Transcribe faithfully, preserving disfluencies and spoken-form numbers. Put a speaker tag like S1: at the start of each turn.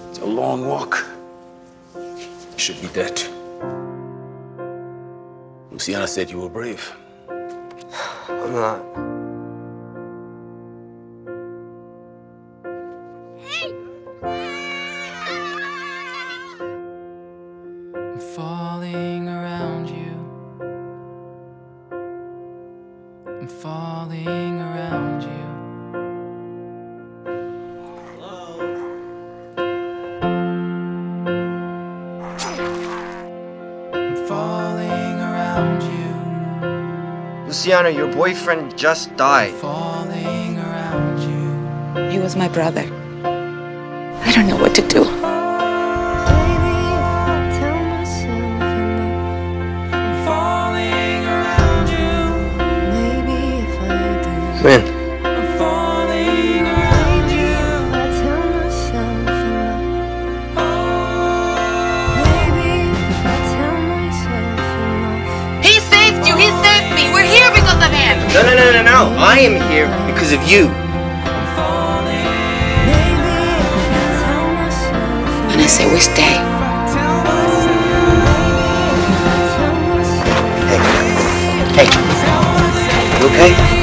S1: It's a long walk. You should be dead. Luciana said you were brave.
S2: I'm not.
S3: I'm falling around you. I'm falling around you. I'm falling around you.
S2: Luciana, your boyfriend just died.
S3: Falling around you.
S4: He was my brother. I don't know what to do.
S2: Come in.
S4: He saved you! He saved me! We're here because of him!
S2: No, no, no, no, no. I am here because of you.
S4: And I say we stay.
S2: Hey. Hey. You okay?